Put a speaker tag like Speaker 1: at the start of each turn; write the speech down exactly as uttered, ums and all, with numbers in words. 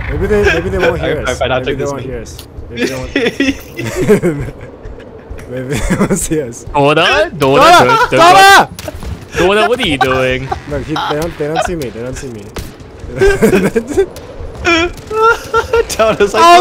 Speaker 1: Maybe they maybe they won't hear
Speaker 2: I,
Speaker 1: us.
Speaker 2: I, I,
Speaker 1: Maybe they won't hear us. Maybe they won't. Maybe they won't see us.
Speaker 3: Dora, Dora,
Speaker 1: Dora! Dora!
Speaker 3: Dora, what are you doing?
Speaker 1: Look, he, they don't they don't see me. They don't see me.
Speaker 2: Dora's like,
Speaker 1: Oh